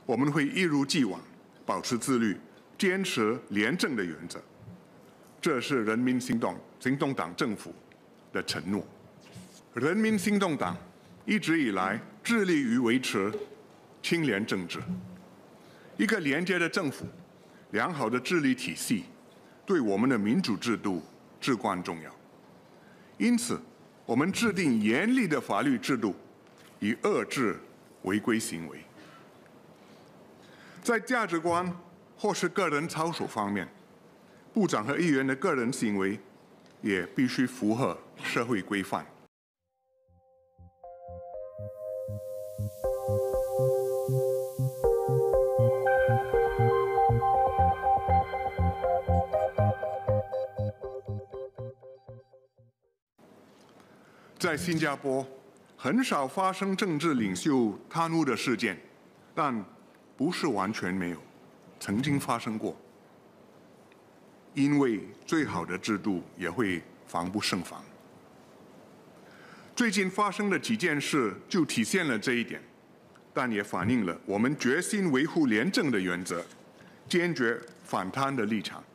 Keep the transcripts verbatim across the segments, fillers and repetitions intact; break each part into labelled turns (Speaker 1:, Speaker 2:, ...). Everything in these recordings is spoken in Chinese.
Speaker 1: 我们会一如既往保持自律，坚持廉政的原则。这是人民行动行动党政府的承诺。人民行动党一直以来致力于维持清廉政治。一个廉洁的政府、良好的治理体系，对我们的民主制度至关重要。因此，我们制定严厉的法律制度，以遏制违规行为。在价值观或是个人操守方面，部长和议员的个人行为也必须符合社会规范。在新加坡，很少发生政治领袖贪污的事件，但不是完全没有，曾经发生过。因为最好的制度也会防不胜防。最近发生的几件事就体现了这一点，但也反映了我们决心维护廉政的原则，坚决反贪的立场。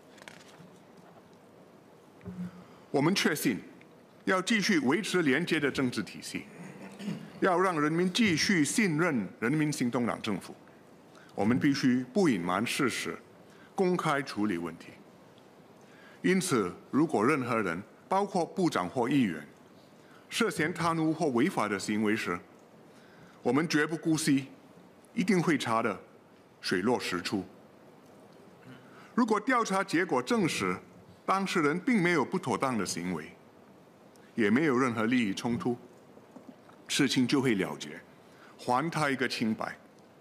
Speaker 1: 我们确信，要继续维持廉洁的政治体系，要让人民继续信任人民行动党政府，我们必须不隐瞒事实，公开处理问题。因此，如果任何人，包括部长或议员，涉嫌贪污或违法的行为时，我们绝不姑息，一定会查得水落石出。如果调查结果证实当事人并没有不妥当的行为，也没有任何利益冲突，事情就会了结，还他一个清白。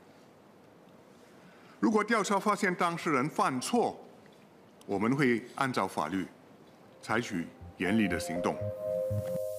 Speaker 1: 如果调查发现当事人犯错，我们会按照法律采取严厉的行动。